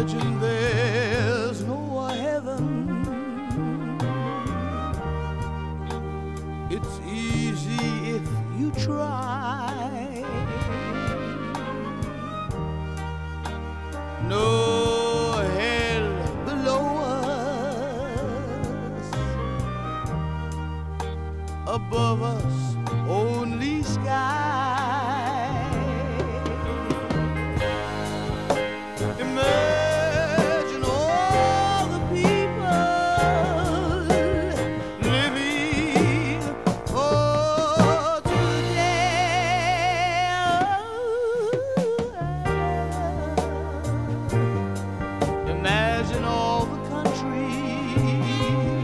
Imagine there's no heaven. It's easy if you try. No hell below us. Above us, only sky. Imagine all the people living for today. Imagine all the countries.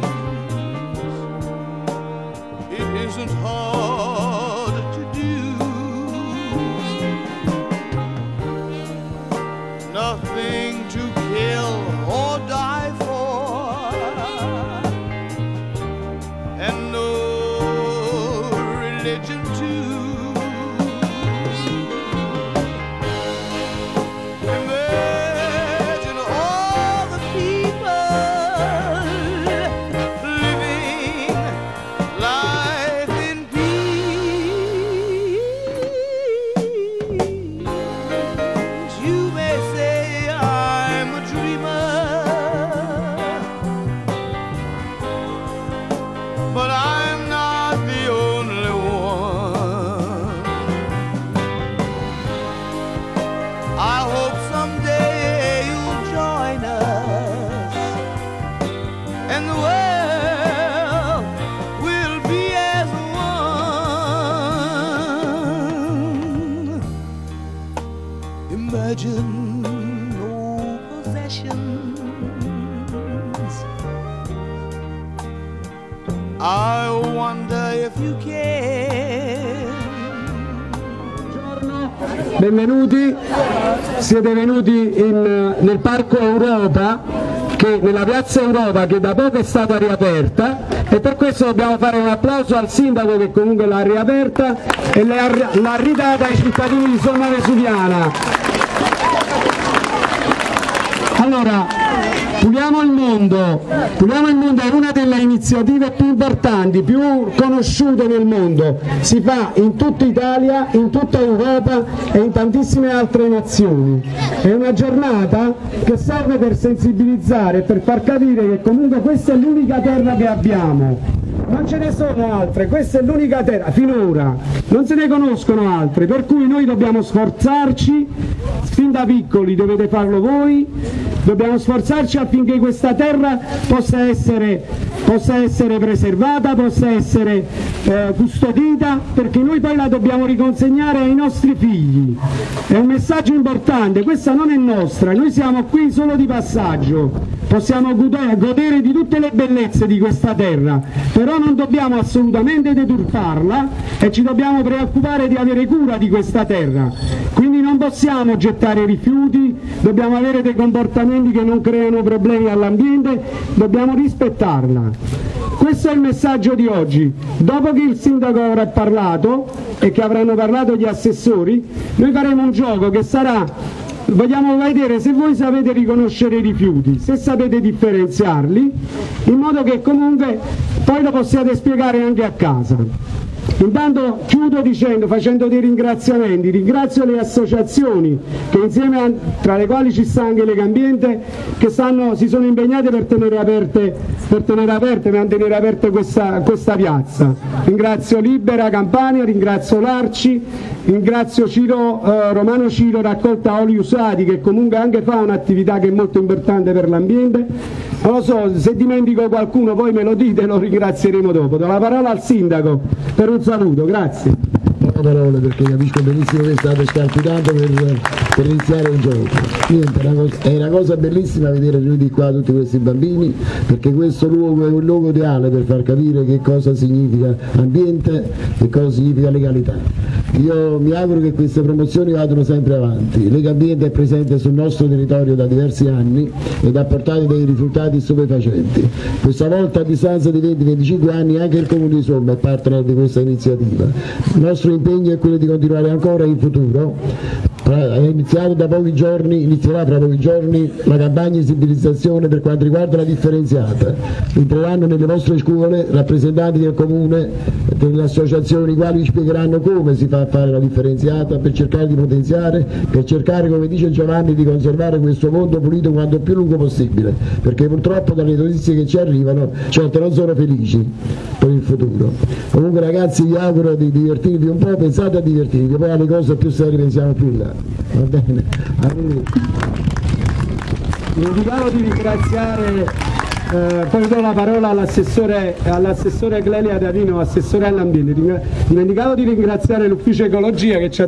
It isn't hard to do. Nothing to kill or die for, and no religion too. Imagine all the people living life in peace. You may say I'm a dreamer, but I'm not the only one. I hope someday you'll join us, and the world will be as one. Imagine no possessions. I wonder if you can. Benvenuti, siete venuti nel Parco Europa, nella Piazza Europa, che da poco è stata riaperta, e per questo dobbiamo fare un applauso al sindaco che comunque l'ha riaperta e l'ha ridata ai cittadini di Somma Vesuviana. Allora, Puliamo il mondo è una delle iniziative più importanti, più conosciute nel mondo, si fa in tutta Italia, in tutta Europa e in tantissime altre nazioni. È una giornata che serve per sensibilizzare e per far capire che comunque questa è l'unica terra che abbiamo. Non ce ne sono altre, questa è l'unica terra, finora, non se ne conoscono altre, per cui noi dobbiamo sforzarci, fin da piccoli dovete farlo voi, dobbiamo sforzarci affinché questa terra possa essere preservata, possa essere custodita, perché noi poi la dobbiamo riconsegnare ai nostri figli. È un messaggio importante, questa non è nostra, noi siamo qui solo di passaggio, possiamo godere di tutte le bellezze di questa terra, però non dobbiamo assolutamente deturparla e ci dobbiamo preoccupare di avere cura di questa terra. Quindi non possiamo gettare rifiuti, dobbiamo avere dei comportamenti che non creano problemi all'ambiente, dobbiamo rispettarla. Questo è il messaggio di oggi. Dopo che il sindaco avrà parlato e che avranno parlato gli assessori, noi faremo un gioco che sarà: vogliamo vedere se voi sapete riconoscere i rifiuti, se sapete differenziarli, in modo che comunque poi lo possiate spiegare anche a casa. Intanto chiudo facendo dei ringraziamenti. Ringrazio le associazioni che insieme, tra le quali ci sta anche Legambiente, che si sono impegnate per mantenere aperte questa piazza. Ringrazio Libera Campania, ringrazio l'Arci, ringrazio Romano Ciro Raccolta Oli Usati, che comunque anche fa un'attività che è molto importante per l'ambiente. Non lo so, se dimentico qualcuno poi me lo dite e lo ringrazieremo dopo. Do la parola al sindaco per un saluto, grazie. Parole, perché capisco benissimo che state scalpitando per iniziare un gioco. Niente, è una cosa bellissima vedere riuniti qua tutti questi bambini, perché questo luogo è un luogo ideale per far capire che cosa significa ambiente e cosa significa legalità. Io mi auguro che queste promozioni vadano sempre avanti. Legambiente è presente sul nostro territorio da diversi anni ed ha portato dei risultati stupefacenti. Questa volta, a distanza di 20-25 anni, anche il Comune di Somma è partner di questa iniziativa. Il nostro impegno è quello di continuare ancora in futuro È iniziato da pochi giorni, inizierà tra pochi giorni la campagna di sensibilizzazione per quanto riguarda la differenziata. Entreranno nelle vostre scuole rappresentanti del comune, delle associazioni, i quali vi spiegheranno come si fa a fare la differenziata per cercare di potenziare, per cercare, come dice Giovanni, di conservare questo mondo pulito quanto più lungo possibile, perché purtroppo dalle notizie che ci arrivano certe non sono felici per il futuro. Comunque ragazzi, vi auguro di divertirvi un po', pensate a divertirvi, poi alle cose più serie pensiamo più in là. Va bene? Dimenticavo di ringraziare, poi do la parola all'assessore Clelia Davino, assessore all'ambiente. Dimenticavo di ringraziare l'ufficio ecologia che ci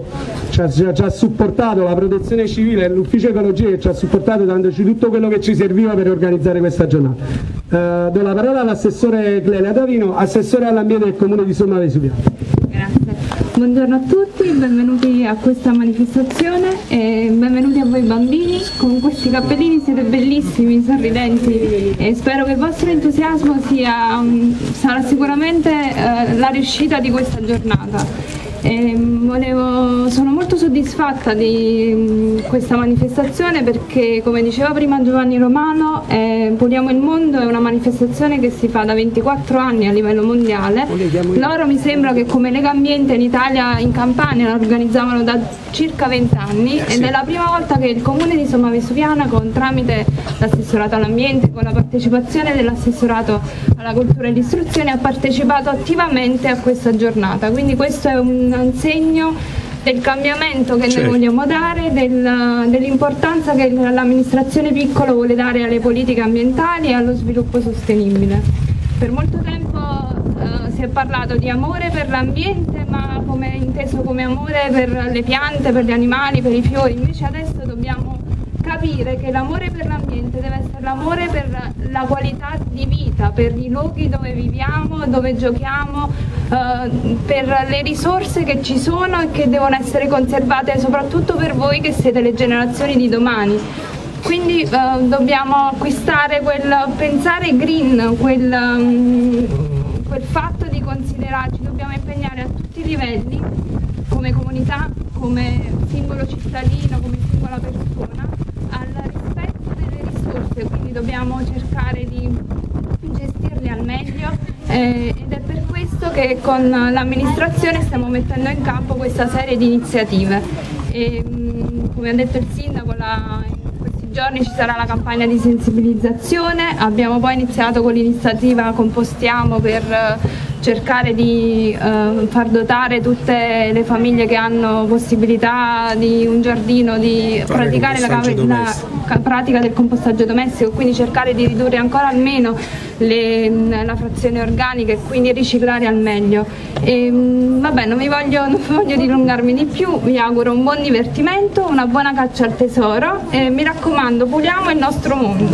ha supportato, la protezione civile e l'ufficio ecologia che ci ha supportato dandoci tutto quello che ci serviva per organizzare questa giornata. Do la parola all'assessore Clelia Davino, assessore all'ambiente del comune di Somma Vesuviana. Grazie. Buongiorno a tutti, benvenuti a questa manifestazione e benvenuti a voi bambini. Con questi cappellini siete bellissimi, sorridenti e spero che il vostro entusiasmo sarà sicuramente la riuscita di questa giornata. Sono molto soddisfatta di questa manifestazione perché, come diceva prima Giovanni Romano, Puliamo il Mondo è una manifestazione che si fa da 24 anni a livello mondiale. Loro mi sembra che come Lega Ambiente in Italia, in Campania, la organizzavano da circa 20 anni ed è la prima volta che il comune di Somma Vesuviana, tramite l'assessorato all'ambiente, con la partecipazione dell'assessorato alla cultura e all'istruzione, ha partecipato attivamente a questa giornata. Quindi questo è un segno del cambiamento che noi vogliamo dare, dell'importanza che l'amministrazione piccola vuole dare alle politiche ambientali e allo sviluppo sostenibile. Per molto tempo si è parlato di amore per l'ambiente, ma inteso come amore per le piante, per gli animali, per i fiori. Invece adesso dobbiamo capire che l'amore per l'ambiente deve essere l'amore per la qualità di vita, per i luoghi dove viviamo, dove giochiamo, per le risorse che ci sono e che devono essere conservate soprattutto per voi che siete le generazioni di domani. Quindi dobbiamo acquistare pensare green, quel fatto di considerarci, dobbiamo impegnare a tutti i livelli, come comunità, come singolo cittadino, come singola persona, al rispetto delle risorse, quindi dobbiamo cercare di gestirle al meglio ed è per questo che con l'amministrazione stiamo mettendo in campo questa serie di iniziative. Come ha detto il sindaco, in questi giorni ci sarà la campagna di sensibilizzazione, abbiamo poi iniziato con l'iniziativa Compostiamo per cercare di far dotare tutte le famiglie che hanno possibilità di un giardino di praticare la pratica del compostaggio domestico, quindi cercare di ridurre ancora almeno la frazione organica e quindi riciclare al meglio. Vabbè, non voglio dilungarmi di più, vi auguro un buon divertimento, una buona caccia al tesoro e mi raccomando, puliamo il nostro mondo.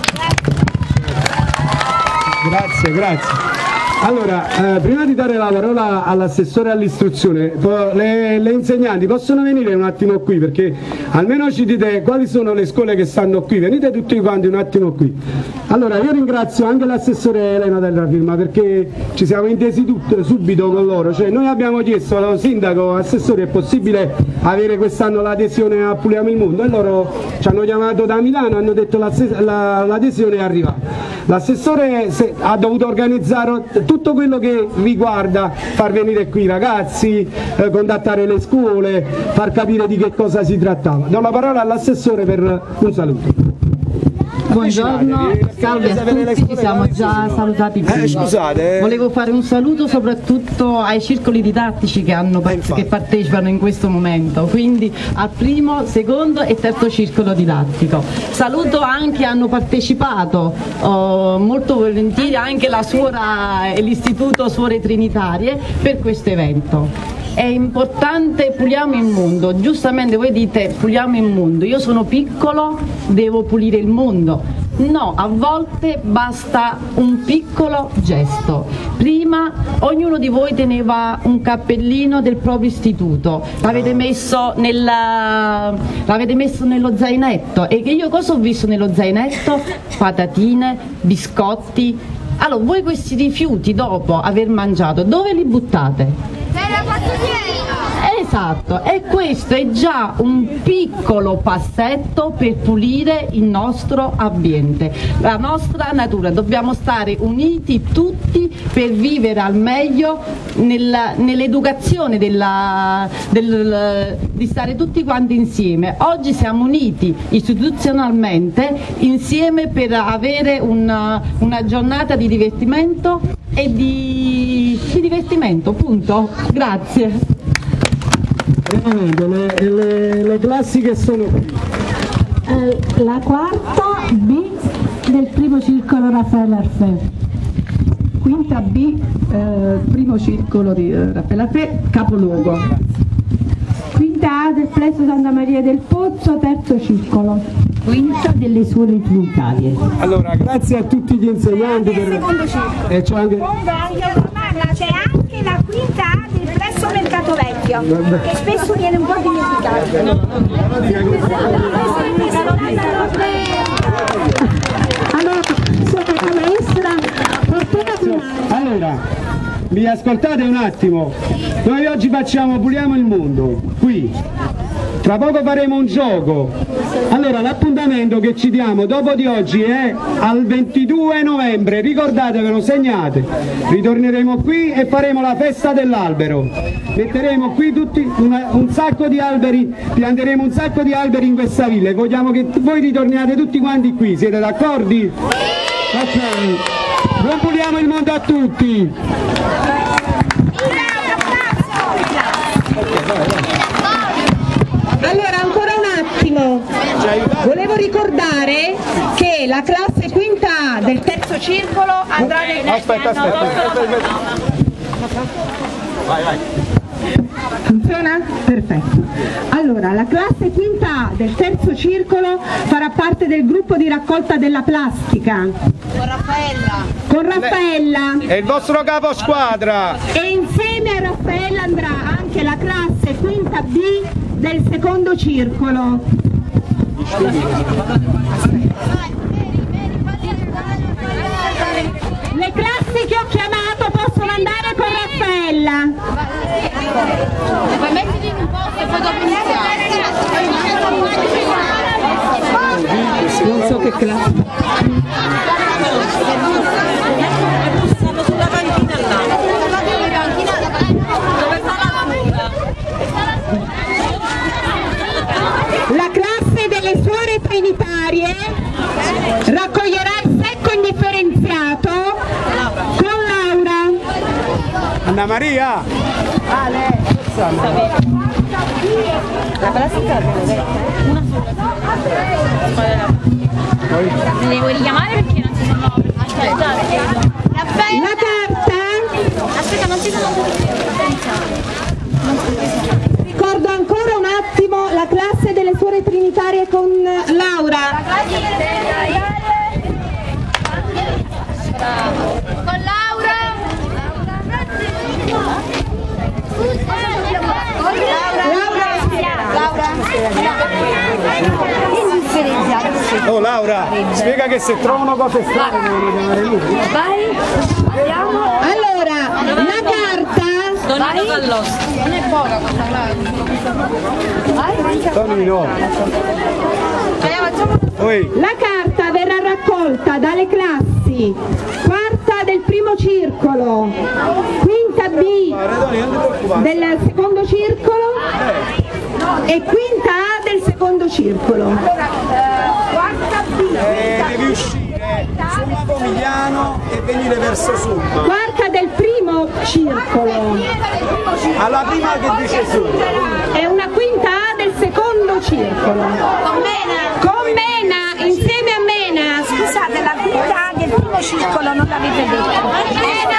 Grazie. Allora, prima di dare la parola all'assessore all'istruzione, le insegnanti possono venire un attimo qui, perché almeno ci dite quali sono le scuole che stanno qui, venite tutti quanti un attimo qui. Allora, io ringrazio anche l'assessore Elena della firma, perché ci siamo intesi subito con loro, cioè noi abbiamo chiesto al sindaco, assessore, è possibile avere quest'anno l'adesione a Puliamo il Mondo, e loro ci hanno chiamato da Milano, hanno detto l'adesione è arrivata. L'assessore ha dovuto organizzare tutto quello che riguarda far venire qui i ragazzi, contattare le scuole, far capire di che cosa si trattava. Do la parola all'assessore per un saluto. Buongiorno, salve a tutti, ci siamo già salutati prima. Volevo fare un saluto soprattutto ai circoli didattici che partecipano in questo momento, quindi al primo, secondo e terzo circolo didattico. Saluto anche, hanno partecipato molto volentieri anche la suora e l'istituto Suore Trinitarie per questo evento. È importante, puliamo il mondo, giustamente voi dite puliamo il mondo, io sono piccolo, devo pulire il mondo. No, a volte basta un piccolo gesto. Prima ognuno di voi teneva un cappellino del proprio istituto, l'avete messo nello zainetto, e che io cosa ho visto nello zainetto? Patatine, biscotti. Allora, voi questi rifiuti dopo aver mangiato, dove li buttate? Esatto, e questo è già un piccolo passetto per pulire il nostro ambiente, la nostra natura. Dobbiamo stare uniti tutti per vivere al meglio nell'educazione di stare tutti quanti insieme. Oggi siamo uniti istituzionalmente insieme per avere una giornata di divertimento e di divertimento, punto. Grazie. Le classi che sono qui. La quarta B del primo circolo Raffaele Arfè. Quinta B, primo circolo di Raffaele Arfè, capoluogo. Quinta A del plesso Santa Maria del Pozzo, terzo circolo. Quinta delle suore trinitarie. Allora, grazie a tutti gli insegnanti per... Secondo circolo. E c'è anche... C'è anche la quinta A del plesso Mercato Vecchio, che spesso viene un po' dimenticato. Allora, mi ascoltate un attimo, noi oggi puliamo il mondo, qui, tra poco faremo un gioco. Allora, l'appuntamento che ci diamo dopo di oggi è al 22 novembre, ricordatevelo, segnate, ritorneremo qui e faremo la festa dell'albero, metteremo qui tutti un sacco di alberi, pianteremo un sacco di alberi in questa villa e vogliamo che voi ritorniate tutti quanti qui, siete d'accordi? Ok. Noi puliamo il mondo a tutti! Allora, ancora un attimo, volevo ricordare che la classe quinta A del terzo circolo andrà nel... Aspetta. Vai. Funziona? Perfetto. Allora, la classe quinta A del terzo circolo farà parte del gruppo di raccolta della plastica. Con Raffaella. È il vostro capo squadra. E insieme a Raffaella andrà anche la classe quinta B del secondo circolo. Le classi che ho chiamato possono andare con Raffaella. Puoi mettere in un posto e poi dopo iniziare. Non so che classe. Siamo sulla panchina là. Dove sta la fuga? La classe delle suore trinitarie raccoglierà il secco indifferenziato con Laura. Anna Maria! La plastica una sola. Le vuoi richiamare perché non ci sono? La carta. Aspetta, non ci sono. Ricordo ancora un attimo la classe delle suore trinitarie con Laura. Con Laura. Oh Laura, spiega che se trovano cose strane devono chiamare lui. Vai. Allora, la carta. Donino Galloso. Non è poca questa. Tony no. La carta verrà raccolta dalle classi quarta del primo circolo, quinta B del secondo circolo e quinta A del secondo circolo. Quarta B. Devi uscire su Pomigliano e venire verso sud. Quarta del primo circolo. Alla prima che dice sud. È una quinta A del secondo circolo. Con Mena, insieme a Mena. Scusate, la quinta A del primo circolo non l'avete detto.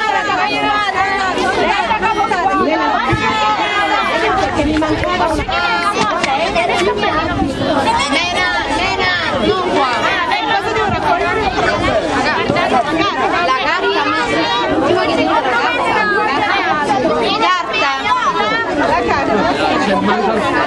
Perché mi mancava una non qua. Cosa devo raccogliere? La carta. La carta.